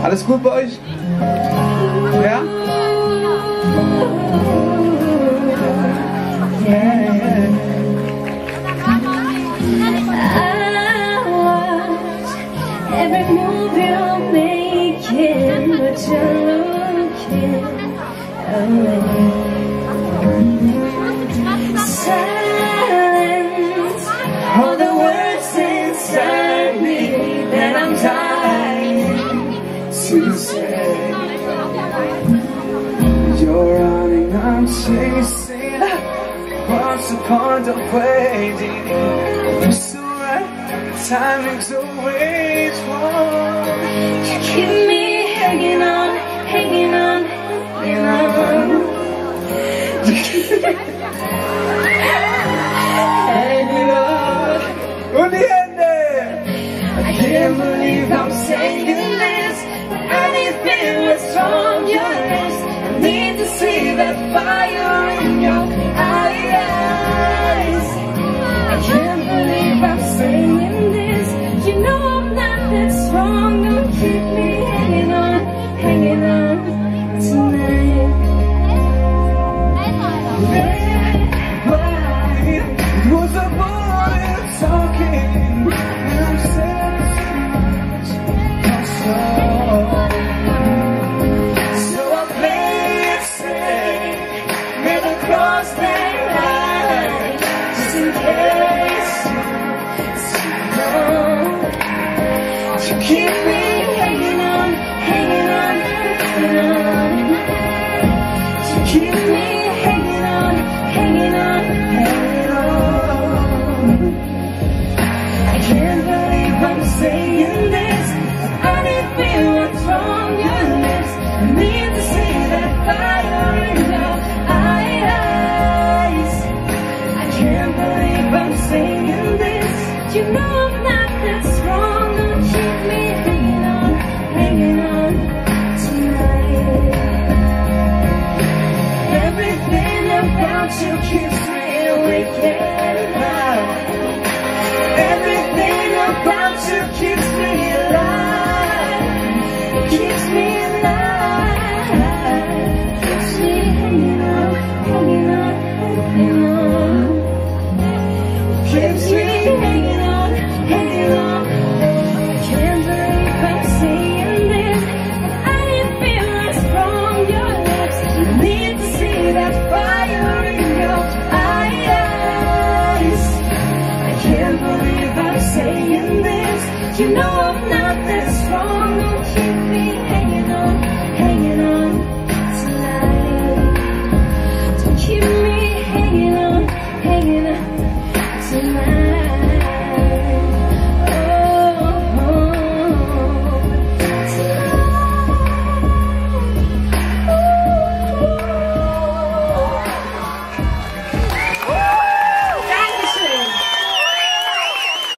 Alles gut bei euch? Ja? Every move you're making, but you're looking away. Silence, all the words inside me that I'm dying to say. You're running, I'm chasing. What's the point of waiting? So right, timing's always wrong. You keep me hanging on, hanging on, hanging on. Hanging on. Und die Hände! I can't believe I'm saying this, but anything that's from your lips, I need to see that fire in your eyes. I can't believe I'm saying this, you know I'm not that strong. Don't keep me hanging on tonight. It was a boy talking, and I'm sad. So I play it safe, never cross that line, just in case you know. You keep me